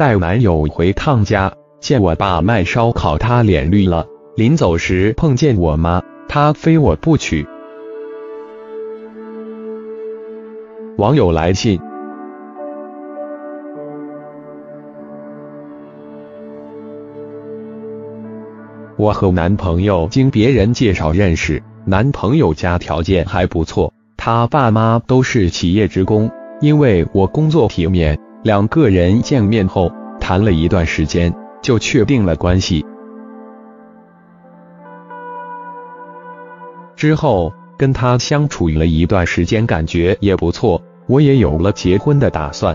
带男友回趟家，见我爸卖烧烤，他脸绿了。临走时碰见我妈，他非我不娶。网友来信：我和男朋友经别人介绍认识，男朋友家条件还不错，他爸妈都是企业职工。因为我工作体面，两个人见面后谈了一段时间，就确定了关系。之后跟他相处了一段时间，感觉也不错，我也有了结婚的打算。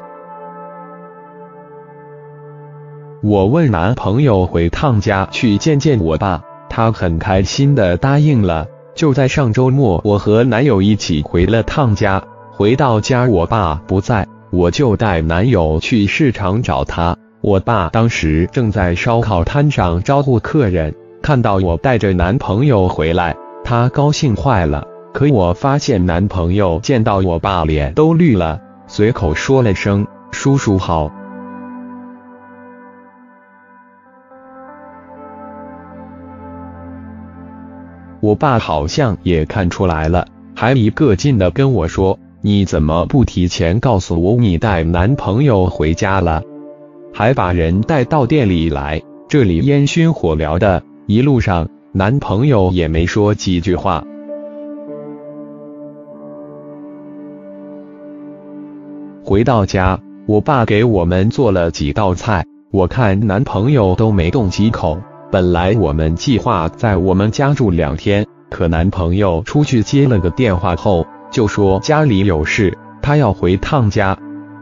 我问男朋友回趟家去见见我爸，他很开心地答应了。就在上周末，我和男友一起回了趟家。回到家，我爸不在，我就带男友去市场找他。我爸当时正在烧烤摊上招呼客人，看到我带着男朋友回来，他高兴坏了。可我发现男朋友见到我爸脸都绿了，随口说了声“叔叔好”。我爸好像也看出来了，还一个劲地跟我说：“你怎么不提前告诉我你带男朋友回家了？”还把人带到店里来，这里烟熏火燎的，一路上男朋友也没说几句话。回到家，我爸给我们做了几道菜，我看男朋友都没动几口。本来我们计划在我们家住2天，可男朋友出去接了个电话后，就说家里有事，他要回趟家。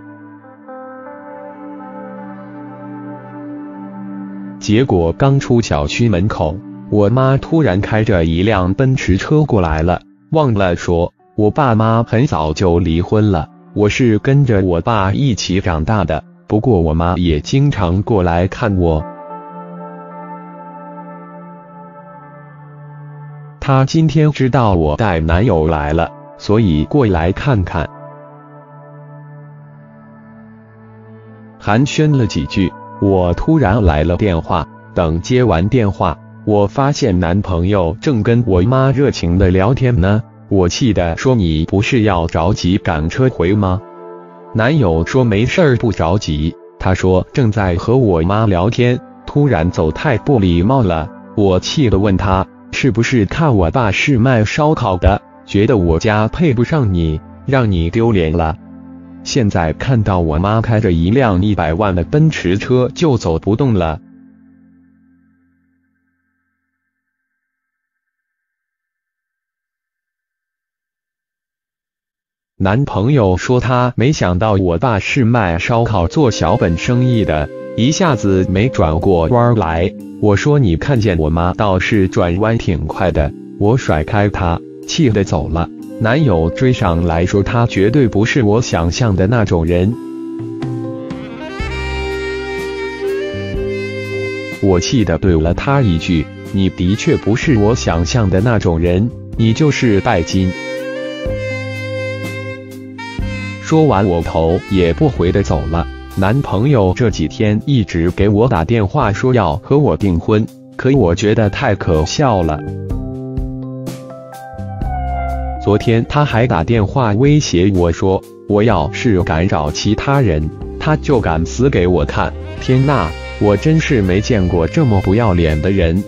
结果刚出小区门口，我妈突然开着一辆奔驰车过来了，忘了说，我爸妈很早就离婚了，我是跟着我爸一起长大的，不过我妈也经常过来看我。她今天知道我带男友来了，所以过来看看。寒暄了几句，我突然来了电话。等接完电话，我发现男朋友正跟我妈热情的聊天呢。我气得说：“你不是要着急赶车回吗？”男友说：“没事儿，不着急。”他说正在和我妈聊天，突然走太不礼貌了。我气得问他：“是不是看我爸是卖烧烤的，觉得我家配不上你，让你丢脸了？现在看到我妈开着一辆100万的奔驰车就走不动了。”男朋友说他没想到我爸是卖烧烤做小本生意的，一下子没转过弯来。我说你看见我妈倒是转弯挺快的，我甩开他，气得走了。男友追上来说他绝对不是我想象的那种人。我气得怼了他一句：“你的确不是我想象的那种人，你就是拜金。”说完我头也不回的走了。男朋友这几天一直给我打电话说要和我订婚，可我觉得太可笑了。昨天他还打电话威胁我说，我要是敢找其他人，他就敢死给我看。天哪，我真是没见过这么不要脸的人。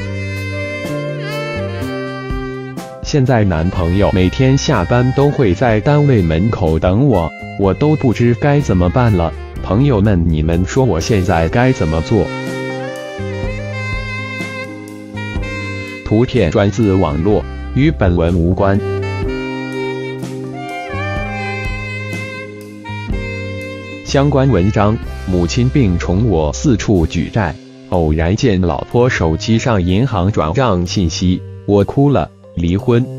现在男朋友每天下班都会在单位门口等我，我都不知该怎么办了。朋友们，你们说我现在该怎么做？图片转自网络，与本文无关。相关文章：母亲病宠我四处举债，偶然见老婆手机上银行转账信息，我哭了。离婚。